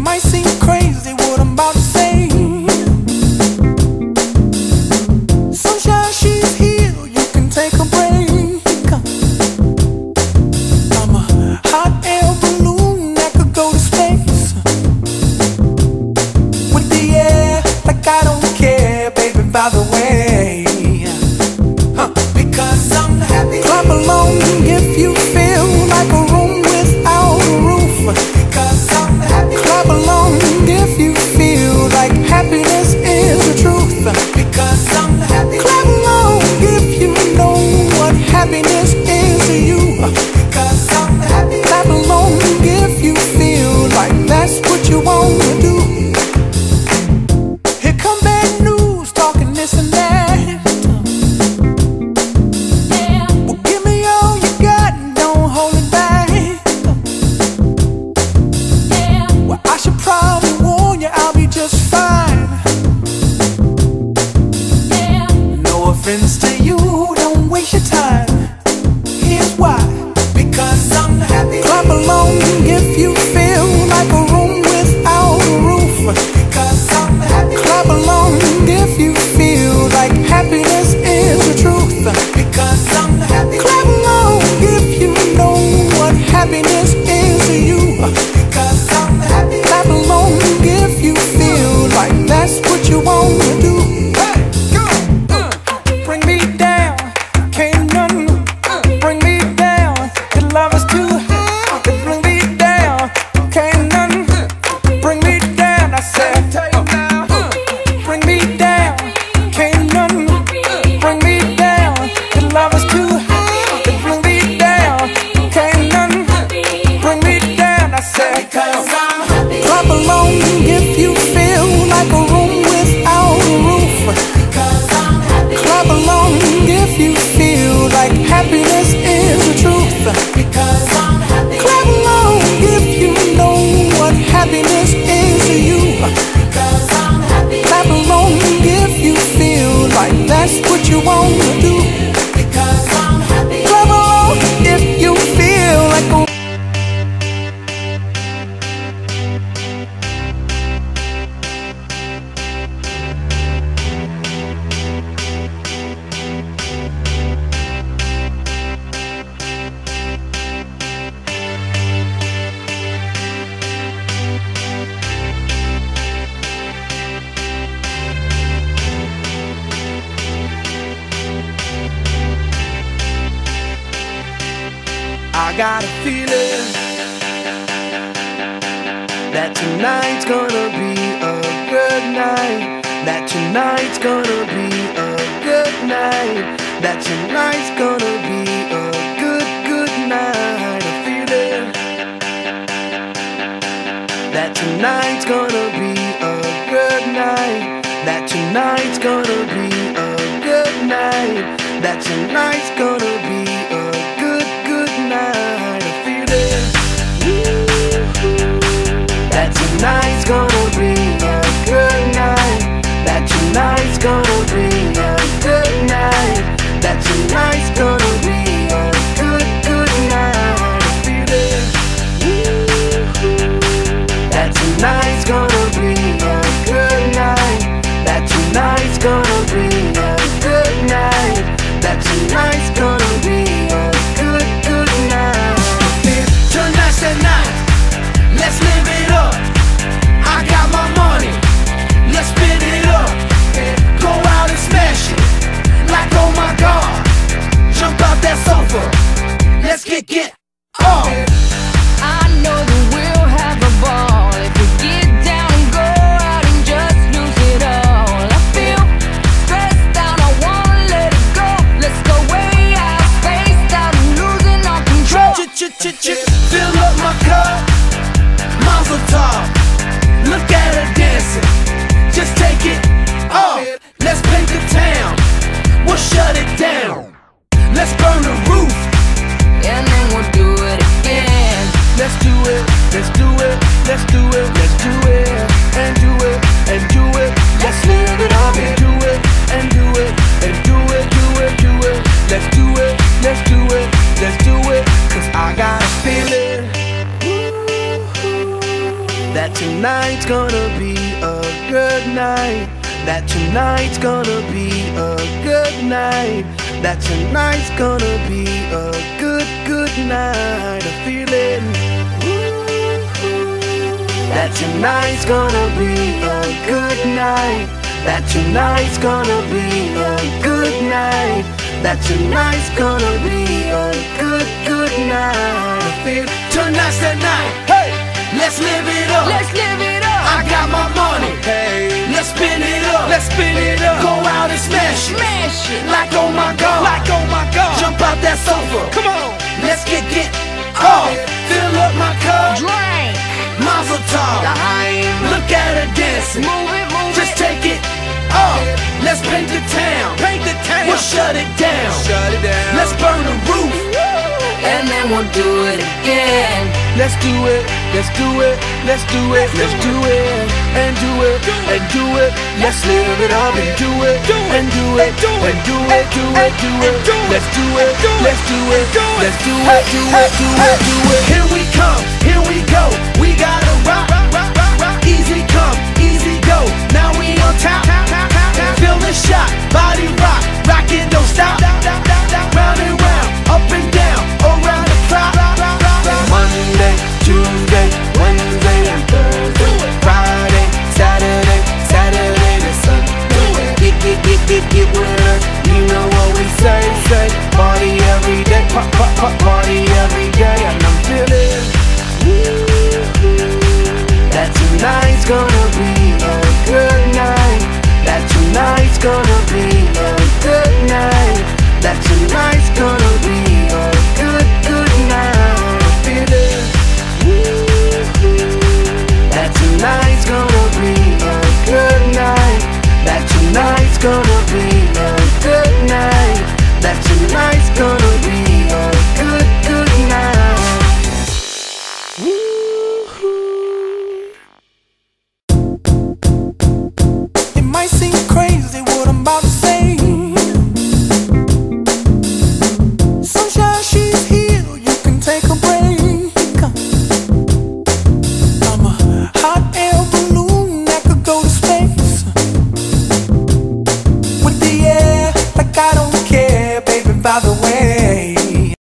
might seem crazy what I'm about to say. Sunshine, she's here, you can take a break. I'm a hot air balloon that could go to space with the air, like I don't care, baby, by the way. Because I'm happy. Clap along if you feel like a room without a roof. Because I'm happy. Clap along if you feel like happiness is the truth. Because I'm happy. Clap along if you know what happiness is to you. Because I'm happy. Clap along if you feel like that's what you want to do. Here come bad news, talking this and that. To you, don't waste your time. Here's why. Because I'm happy. Clap along if you feel like a room without a roof. Because I'm happy. Clap along if you feel like happiness is the truth. Because I'm happy. Clap along if you know what happiness is to you. Because I'm happy. Clap along if you feel like that's what you want to do. Happiness is the truth. Because I'm happy. Clap along if you know what happiness is to you. Because I'm happy. Clap along if you feel like that's what you want to do. Because I'm happy. Clap along if you feel like I got a feeling that tonight's gonna be a good night. That tonight's gonna be a good night. That tonight's gonna be a good night. A feeling that tonight's gonna be a good night. That tonight's gonna be a good night. That tonight's gonna be a good night. A feeling that tonight's gonna be a good night. That tonight's gonna be a good night. That tonight's gonna be a good night. A feeling that tonight's gonna be a good night. That tonight's gonna be a good night. That tonight's gonna be a good night. Tonight's the night, let's live it up. I got my money, let's spin it up. Go out and smash it, like oh my God. Jump out that sofa, let's get off. I know that we'll have a ball if we get down and go out and just lose it all. I feel stressed out, I wanna let it go. Let's go way out, spaced out and losing all control. Fill up my cup, mazel tov. Look at her dancing, just take it off. Let's paint the town, we'll shut it down. Let's burn the roof, and then we'll do it again. let's do it, let's do it, let's do it, let's do it, and do it, and do it. Let's live it up and do it, and do it, and do it, do it, do it. Let's do it, let's do it, let's do it. Cause I got a feeling that tonight's gonna be a good night, that tonight's gonna be a good night, that tonight's gonna be a good night. I'm feeling that tonight's gonna be a good night, that tonight's gonna be a good night, that tonight's gonna be a good night. I feel tonight's the night. Hey, let's live it up. Let's live it up. I got my money. Hey, let's spin it up. Let's spin it up. Go out and smash it. Smash it. Like oh my God. Like oh my God. Jump out that sofa. Come on. Let's get off. Fill up my cup. Drink. Mazel tov. Look at her dancing. Move it, move Just it. take it off. Let's paint the town. Paint the town. We'll shut it down. Shut it down. Let's burn the roof. And then we'll do it again. Let's do it. Let's do it. Let's do it. Let's do it. And do it. And do it. Let's live it up and do it. And do it. And do it. Do it. Do it. Let's do it. Let's do it. Let's do it. Do it. Do it. Do it. Here we come. Here we go. We gotta rock. Easy come. Easy go. Now we on top. Feel the shot. Body rock. Rockin', don't stop. Round and round. Up and down. Around the clock. Monday, Tuesday, Wednesday, and Thursday, Friday, Saturday, Saturday to Sunday. Get with us. You know what we say. Party every day. Party every day. And I'm feeling that tonight's gonna